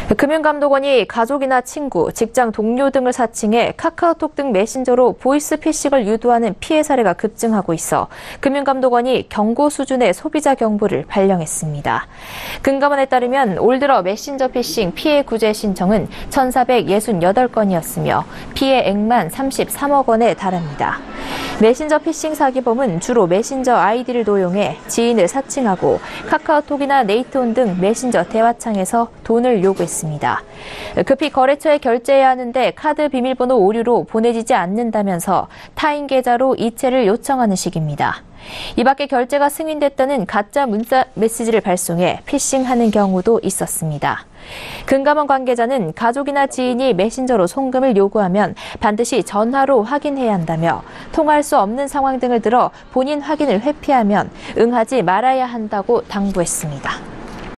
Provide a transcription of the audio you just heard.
금융감독원이 가족이나 친구, 직장 동료 등을 사칭해 카카오톡 등 메신저로 보이스피싱을 유도하는 피해 사례가 급증하고 있어 금융감독원이 경고 수준의 소비자 경보를 발령했습니다. 금감원에 따르면 올 들어 메신저 피싱 피해 구제 신청은 1,468건이었으며 피해액만 33억 원에 달합니다. 메신저 피싱 사기범은 주로 메신저 아이디를 도용해 지인을 사칭하고 카카오톡이나 네이트온 등 메신저 대화창에서 돈을 요구했습니다. 급히 거래처에 결제해야 하는데 카드 비밀번호 오류로 보내지지 않는다면서 타인 계좌로 이체를 요청하는 식입니다. 이 밖에 결제가 승인됐다는 가짜 문자 메시지를 발송해 피싱하는 경우도 있었습니다. 금감원 관계자는 가족이나 지인이 메신저로 송금을 요구하면 반드시 전화로 확인해야 한다며 통화할 수 없는 상황 등을 들어 본인 확인을 회피하면 응하지 말아야 한다고 당부했습니다.